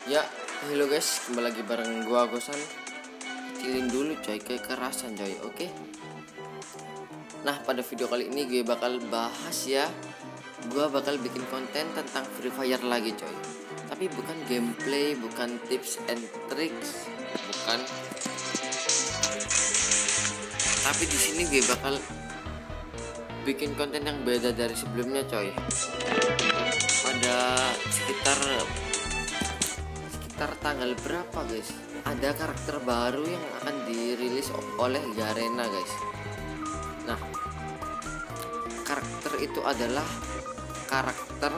Ya, halo guys, kembali lagi bareng gua Gosan. Kecilin dulu coy, kekerasan coy, oke? Nah, pada video kali ini gue bakal bahas ya. Gua bakal bikin konten tentang Free Fire lagi coy. Tapi bukan gameplay, bukan tips and tricks, bukan. Tapi di sini gue bakal bikin konten yang beda dari sebelumnya coy. Pada sekitar tanggal berapa guys, ada karakter baru yang akan dirilis oleh Garena guys. Nah, karakter itu adalah karakter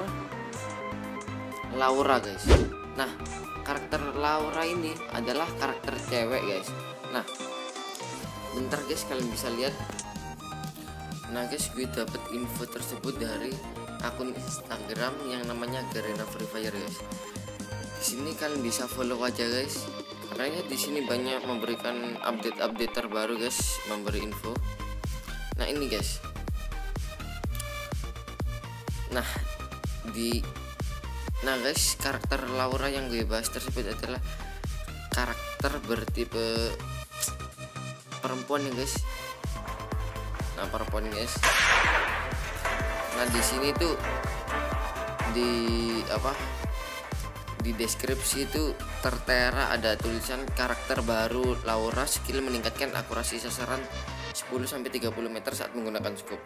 Laura guys. Nah, karakter Laura ini adalah karakter cewek guys. Nah, bentar guys, kalian bisa lihat. Nah guys, gue dapet info tersebut dari akun Instagram yang namanya Garena Free Fire guys. Di sini kalian bisa follow aja guys, karena di sini banyak memberikan update terbaru guys, memberi info. Nah ini guys. Nah guys, karakter Laura yang gue bahas tersebut adalah karakter bertipe perempuan ya guys. Nah perempuan guys. Nah di sini tuh di deskripsi itu tertera ada tulisan karakter baru Laura, skill meningkatkan akurasi sasaran 10-30 meter saat menggunakan scope.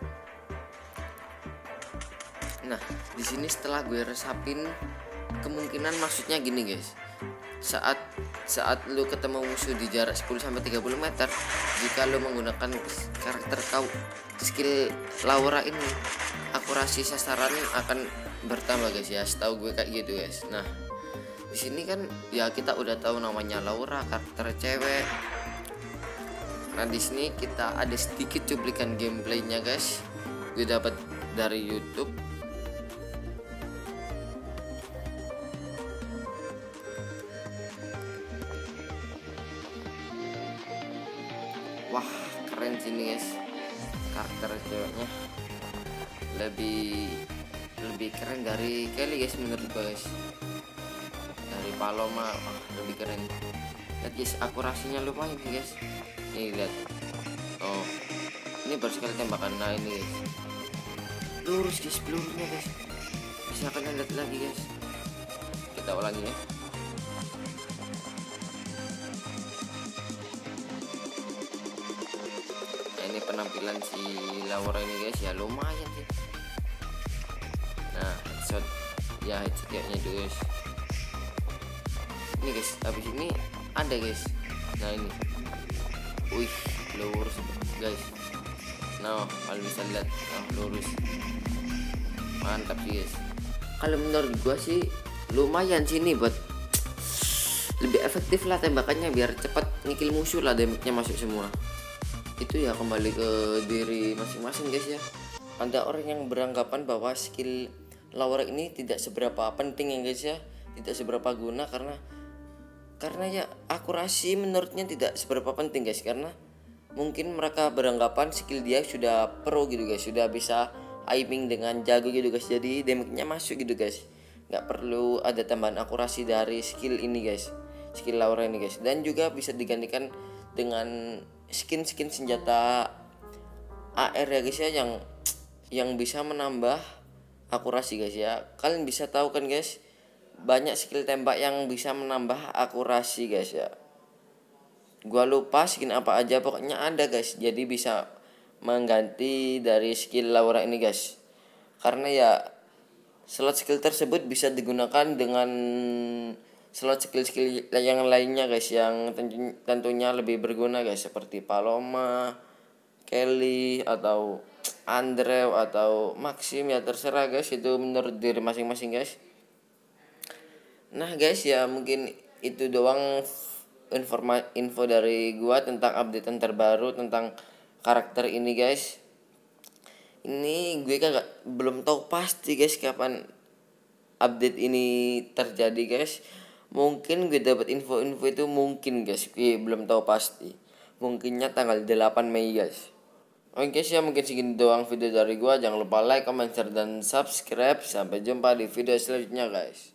Nah, di sini setelah gue resapin, kemungkinan maksudnya gini guys. Saat lu ketemu musuh di jarak 10-30 meter, jika lu menggunakan karakter skill Laura ini, akurasi sasaran akan bertambah guys ya. Setahu gue kayak gitu guys. Nah, di sini kan ya kita udah tahu namanya Laura, karakter cewek. Nah di sini kita ada sedikit cuplikan gameplaynya guys. Gue dapat dari YouTube. Wah keren sini guys, karakter ceweknya lebih keren dari Kelly guys menurut gue guys. Paloma lebih keren. Lihat guys, akurasinya lumayan guys. Nih lihat. Oh, ini baru sekali tembakan. Nah ini guys, lurus guys pelurunya guys. Bisa kalian lihat lagi guys. Kita ulangi ya. Nah, ini penampilan si Laura ini guys ya, lumayan sih. Nah headshot ya, headshotnya itu guys. Ini guys, habis ini ada guys. Nah ini, wih lurus guys. Nah kalian bisa lihat, lurus, mantap sih guys. Kalau menurut gua sih lumayan sih nih, buat lebih efektif lah tembakannya, biar cepat ngikil musuh lah, damage-nya masuk semua. Itu ya kembali ke diri masing-masing guys ya. Ada orang yang beranggapan bahwa skill Laura ini tidak seberapa penting ya guys ya, tidak seberapa guna karena ya akurasi menurutnya tidak seberapa penting guys, karena mungkin mereka beranggapan skill dia sudah pro gitu guys, sudah bisa aiming dengan jago gitu guys, jadi damage-nya masuk gitu guys, nggak perlu ada tambahan akurasi dari skill ini guys, skill Laura ini guys. Dan juga bisa digantikan dengan skin senjata AR ya guys ya, yang bisa menambah akurasi guys ya. Kalian bisa tahu kan guys, banyak skill tembak yang bisa menambah akurasi guys ya. Gua lupa skin apa aja, pokoknya ada guys, jadi bisa mengganti dari skill Laura ini guys. Karena ya slot skill tersebut bisa digunakan dengan slot skill yang lainnya guys, yang tentunya lebih berguna guys, seperti Paloma, Kelly, atau Andrew, atau Maxim, ya terserah guys, itu menurut diri masing-masing guys. Nah guys ya, mungkin itu doang info dari gua tentang update terbaru tentang karakter ini guys. Ini gue belum tahu pasti guys kapan update ini terjadi guys. Mungkin gue dapat info-info itu mungkin guys, gue belum tahu pasti. Mungkinnya tanggal 8 Mei guys. Oke guys ya, mungkin segini doang video dari gua. Jangan lupa like, comment, share, dan subscribe. Sampai jumpa di video selanjutnya guys.